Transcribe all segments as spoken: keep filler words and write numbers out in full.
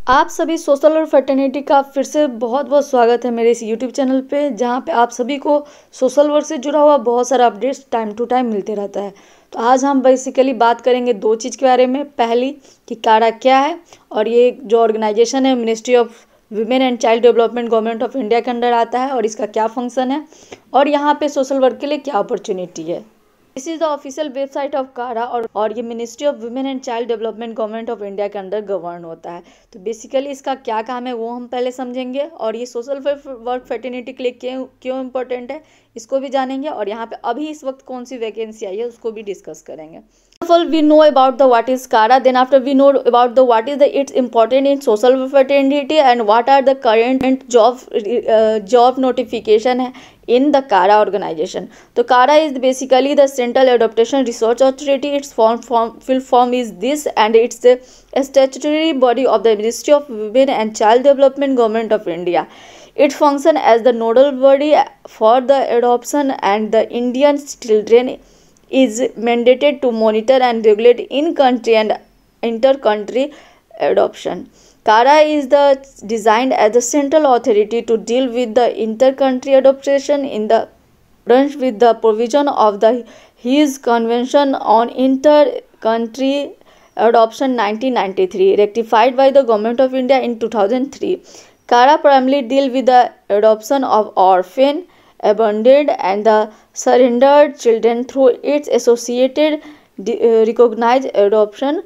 आप सभी सोशल और फर्टर्निटी का फिर से बहुत बहुत स्वागत है मेरे इस यूट्यूब चैनल पे, जहाँ पे आप सभी को सोशल वर्क से जुड़ा हुआ बहुत सारा अपडेट्स टाइम टू टाइम मिलते रहता है। तो आज हम बेसिकली बात करेंगे दो चीज़ के बारे में। पहली कि कारा क्या है, और ये जो ऑर्गेनाइजेशन है ministry of women and child development government of India के अंडर आता है, और इसका क्या फंक्शन है और यहाँ पे सोशल वर्क के लिए क्या अपॉर्चुनिटी है। This is the official website of CARA, और और ये ministry of women and child development government of India के अंडर गवर्न होता है। तो बेसिकली इसका क्या काम है वो हम पहले समझेंगे, और ये सोशल वर्क फर्टिनिटी के लिए क्यों क्यों इम्पोर्टेंट है इसको भी जानेंगे, और यहाँ पे अभी इस वक्त कौन सी वैकेंसी आई है उसको भी डिस्कस करेंगे। First of all, we know about the what is CARA. Then after we know about the what is the its important in social fraternity and what are the current job uh, job notification in the CARA organization. So CARA is basically the Central Adaptation Research Authority. Its form, form full form is this, and it's the statutory body of the Ministry of Women and Child Development Government of India. It functions as the nodal body for the adoption, and the Indian children is mandated to monitor and regulate in-country and inter-country adoption. CARA is the designed as the central authority to deal with the inter-country adoption in the branch with the provision of the Hughes Convention on Inter-Country Adoption nineteen ninety-three, rectified by the Government of India in two thousand three. CARA primarily deals with the adoption of orphan, abandoned and the surrendered children through its associated uh, recognized adoption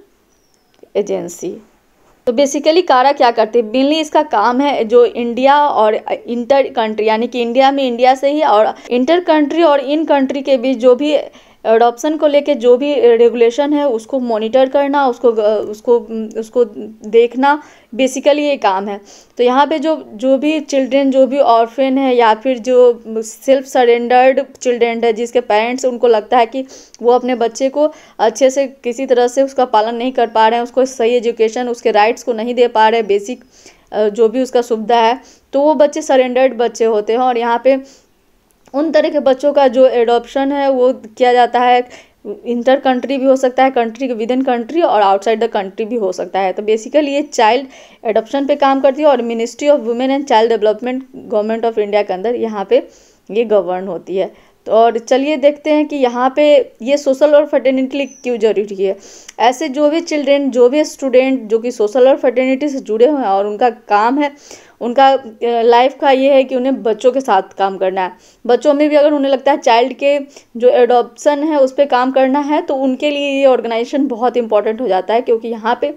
agency. तो basically CARA क्या करते हैं, mainly इसका काम है जो India और inter country यानी कि इंडिया में इंडिया से ही और इंटर कंट्री और इन कंट्री के बीच जो भी एडॉप्शन को लेके जो भी रेगुलेशन है उसको मॉनिटर करना, उसको उसको उसको देखना, बेसिकली ये काम है। तो यहाँ पे जो जो भी चिल्ड्रेन जो भी ऑर्फन है या फिर जो सेल्फ सरेंडर्ड चिल्ड्रेन है जिसके पेरेंट्स उनको लगता है कि वो अपने बच्चे को अच्छे से किसी तरह से उसका पालन नहीं कर पा रहे हैं, उसको सही एजुकेशन उसके राइट्स को नहीं दे पा रहे, बेसिक जो भी उसका सुविधा है, तो वो बच्चे सरेंडर्ड बच्चे होते हैं। और यहाँ पे उन तरह के बच्चों का जो एडॉप्शन है वो किया जाता है। इंटर कंट्री भी हो सकता है, कंट्री के विद इन कंट्री, और आउटसाइड द कंट्री भी हो सकता है। तो बेसिकली ये चाइल्ड एडॉप्शन पे काम करती है, और ministry of women and child development government of India के अंदर यहाँ पे ये गवर्न होती है। तो और चलिए देखते हैं कि यहाँ पे ये सोशल और फर्टिनिटी क्यों जरूरी है। ऐसे जो भी चिल्ड्रेन जो भी स्टूडेंट जो कि सोशल और फर्टिनिटी से जुड़े हुए हैं और उनका काम है, उनका लाइफ का ये है कि उन्हें बच्चों के साथ काम करना है। बच्चों में भी अगर उन्हें लगता है चाइल्ड के जो एडॉप्शन है उस पर काम करना है, तो उनके लिए ये ऑर्गेनाइजेशन बहुत इंपॉर्टेंट हो जाता है, क्योंकि यहाँ पे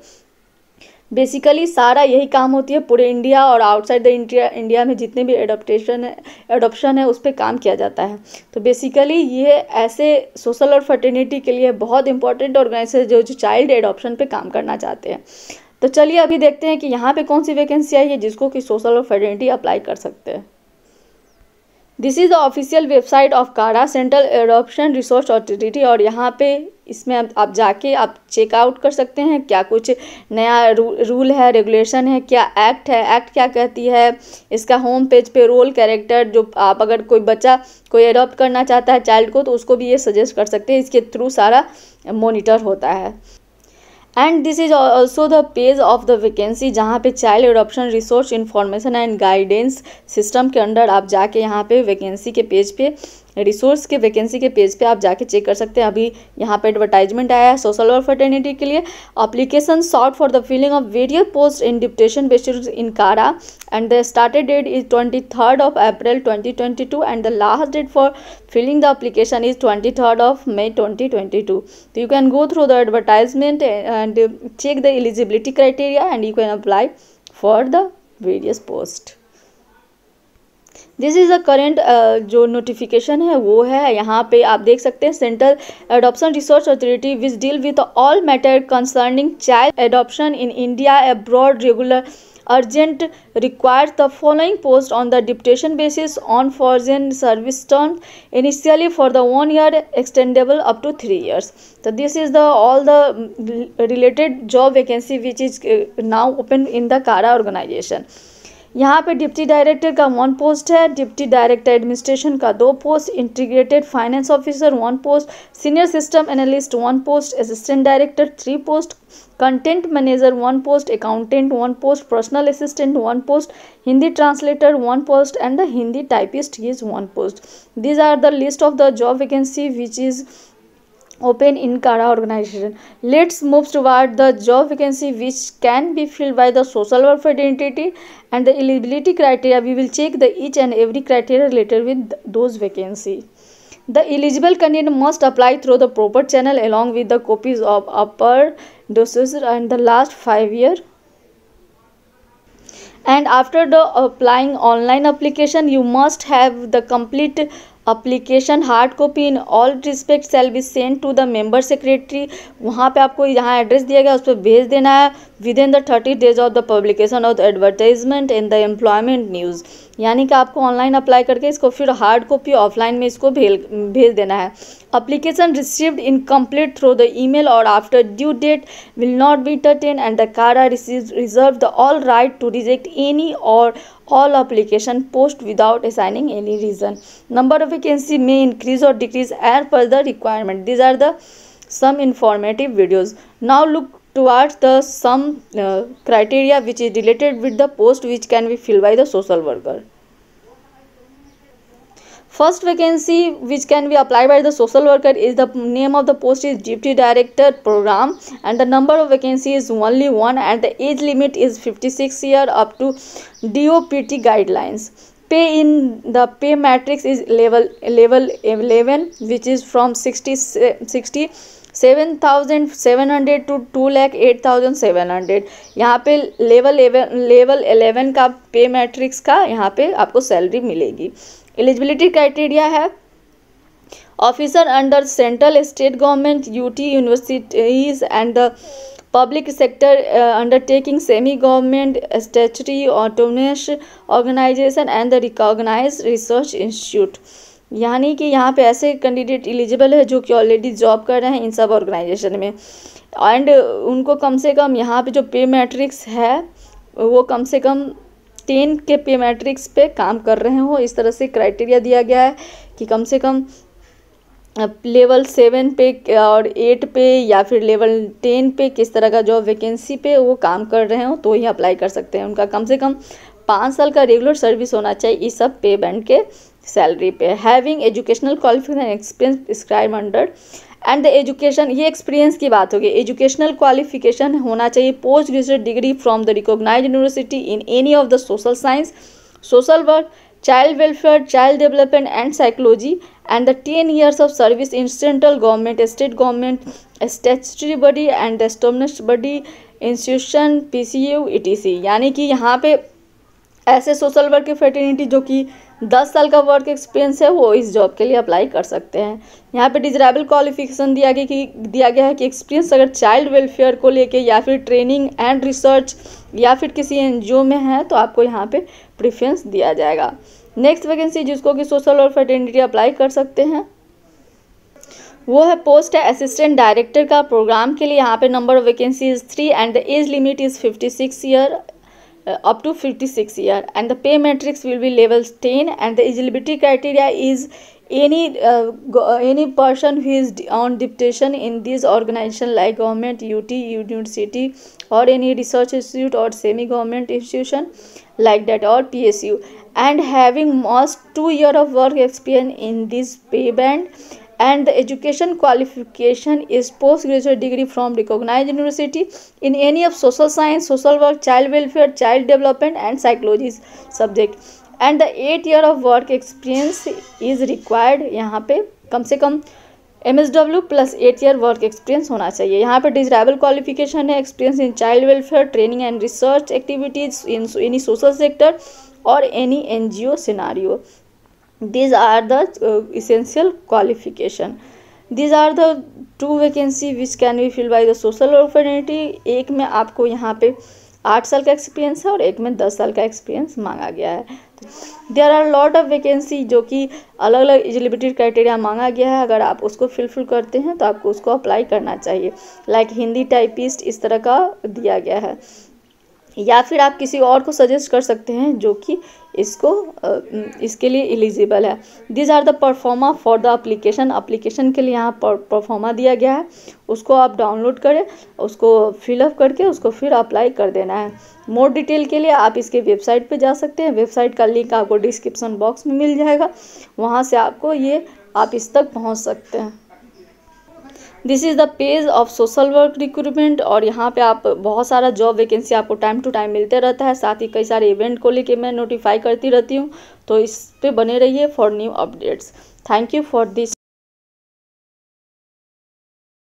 बेसिकली सारा यही काम होती है पूरे इंडिया और आउटसाइड द इंडिया इंडिया में जितने भी एडॉप्टेशन है एडॉप्शन है उस पर काम किया जाता है। तो बेसिकली ये ऐसे सोशल और फर्टिनिटी के लिए बहुत इंपॉर्टेंट ऑर्गेनाइजेशन जो जो चाइल्ड एडॉप्शन पे काम करना चाहते हैं। तो चलिए अभी देखते हैं कि यहाँ पे कौन सी वैकेंसी आई है जिसको कि सोशल और फर्टिनिटी अप्लाई कर सकते हैं। This is the official website of CARA central adoption resource authority, और यहाँ पे इसमें आप, आप जाके आप चेकआउट कर सकते हैं क्या कुछ नया रू, रूल है, रेगुलेशन है, क्या एक्ट है, एक्ट क्या कहती है। इसका होम पेज पे रोल कैरेक्टर, जो आप अगर कोई बच्चा कोई एडॉप्ट करना चाहता है चाइल्ड को, तो उसको भी ये सजेस्ट कर सकते हैं, इसके थ्रू सारा मॉनिटर होता है। And this is also the page of the vacancy, जहाँ पे child adoption resource information and guidance system के अंडर आप जाके यहाँ पे वैकेंसी के पेज पे रिसोर्स के वैकेंसी के पेज पे आप जाके चेक कर सकते हैं। अभी यहाँ पे एडवर्टाइजमेंट आया है सोशल और फर्टिनिटी के लिए। Application sought for the filling of various post in deputation basis in CARA, and the started date is twenty third of April twenty twenty two, and the last date for filling the application is twenty third of May twenty twenty two. तो you can go through the advertisement and check the eligibility criteria, and you can apply for the various post. This is the current जो notification है वो है, यहाँ पे आप देख सकते हैं central adoption resource authority which deal with all matter concerning child adoption in India abroad regular urgent requires the following post on the deputation basis on foreign service terms, initially for the one year, extendable up to three years. So this is the all the related job vacancy which is now open in the CARA organization. यहाँ पे deputy director का one post है, deputy director administration का दो post, integrated finance officer one post, senior system analyst one post, assistant director three post, content manager one post, accountant one post, personal assistant one post, Hindi translator one post and the Hindi typist is one post. These are the list of the job vacancy which is open in CARA organization. Let's move toward the job vacancy which can be filled by the social welfare entity and the eligibility criteria. We will check the each and every criteria related with those vacancy. The eligible candidate must apply through the proper channel along with the copies of upper doses and the last five year. And after the applying online application, you must have the complete application hard copy in all respects shall be sent to the member secretary. वहाँ पे आपको यहाँ address दिया गया उस पर भेज देना है within the thirty days of the publication of the advertisement in the employment news. यानी कि आपको ऑनलाइन अप्लाई करके इसको फिर हार्ड कॉपी ऑफलाइन में इसको भेज भेज देना है. Application received incomplete through the email or after due date will not be entertained and the CARA receives reserve the all right to reject any or all application post without assigning any reason. Number of vacancy may increase or decrease as per the requirement. These are the some informative videos. Now look towards the some uh, criteria which is related with the post which can be filled by the social worker. First vacancy which can be applied by the social worker is the name of the post is Deputy Director Program and the number of vacancy is only one and the age limit is fifty-six year up to D O P T guidelines. Pay in the pay matrix is level level eleven which is from sixty seven thousand seven hundred to two lakh eight thousand seven hundred. यहाँ पे level level eleven का पे matrix का यहाँ पे आपको salary मिलेगी. Eligibility criteria है officer under central state government UT universities and the public sector undertaking semi government statutory autonomous organisation and the recognise research institute. यानी कि यहाँ पे ऐसे कैंडिडेट एलिजिबल है जो कि ऑलरेडी जॉब कर रहे हैं इन सब ऑर्गेनाइजेशन में एंड उनको कम से कम यहाँ पे जो पे मैट्रिक्स है वो कम से कम टेन के पे मैट्रिक्स पे काम कर रहे हो. इस तरह से क्राइटेरिया दिया गया है कि कम से कम लेवल सेवन पे और एट पे या फिर लेवल टेन पे किस तरह का जॉब वैकेंसी पे वो काम कर रहे हो तो ही अप्लाई कर सकते हैं. उनका कम से कम पाँच साल का रेगुलर सर्विस होना चाहिए इस सब पे बैंड के सैलरी पे. Having educational qualification experience prescribe under and the education, ये एक्सपीरियंस की बात होगी. एजुकेशनल क्वालिफिकेशन होना चाहिए post graduate degree from the recognised university in any of the social science, social work, child welfare, child development and psychology and the ten years of service in central government, state government, statutory body and established body, institution, P C U, E T C. यानी कि यहाँ पे ऐसे social work की fraternity जो कि दस साल का वर्क एक्सपीरियंस है वो इस जॉब के लिए अप्लाई कर सकते हैं. यहाँ पे डिजरेबल क्वालिफिकेशन दिया गया कि दिया गया है कि एक्सपीरियंस अगर चाइल्ड वेलफेयर को लेके या फिर ट्रेनिंग एंड रिसर्च या फिर किसी एनजीओ में है तो आपको यहाँ पे प्रेफरेंस दिया जाएगा. नेक्स्ट वैकेंसी जिसको कि सोशल और फ्रेटर्निटी अप्लाई कर सकते हैं वो है पोस्ट है असिस्टेंट डायरेक्टर का. प्रोग्राम के लिए यहाँ पे number of vacancy is three and the age limit is fifty six year Uh, up to fifty-six year and the pay matrix will be level ten and the eligibility criteria is any uh, go, any person who is on deputation in this organization like government, U T, university or any research institute or semi government institution like that or P S U and having must two year of work experience in this pay band and the education qualification is postgraduate degree from recognized university in any of social science, social work, child welfare, child development and psychology subject and the eight year of work experience is required. यहाँ पे कम से कम M S W plus eight year work experience होना चाहिए. यहाँ पे desirable qualification है experience in child welfare, training and research activities in any social sector और any N G O scenario. These are the uh, essential qualification. These are the two vacancy which can be filled by the social or fraternity. एक में आपको यहाँ पे आठ साल का experience है और एक में दस साल का एक्सपीरियंस मांगा गया है. There are lot of vacancy जो कि अलग अलग एलिजिबिलिटी क्राइटेरिया मांगा गया है. अगर आप उसको फिलफिल करते हैं तो आपको उसको अप्लाई करना चाहिए. लाइक हिंदी टाइपिस्ट इस तरह का दिया गया है. या फिर आप किसी और को सजेस्ट कर सकते हैं जो कि इसको इसके लिए एलिजिबल है। These are the proforma for the application. Application के लिए यहाँ पर परफॉर्मा दिया गया है, उसको आप डाउनलोड करें, उसको फिलअप करके उसको फिर अप्लाई कर देना है। मोर डिटेल के लिए आप इसके वेबसाइट पे जा सकते हैं। वेबसाइट का लिंक आपको डिस्क्रिप्शन बॉक्स में मिल जाएगा, वहाँ से आपको ये आप इस तक पहुँच सकते हैं। This is the page of social work recruitment. और यहाँ पे आप बहुत सारा जॉब वैकेंसी आपको टाइम टू टाइम मिलते रहता है, साथ ही कई सारे इवेंट को लेके मैं नोटिफाई करती रहती हूँ, तो इस पे बने रहिए for new updates. Thank you for this.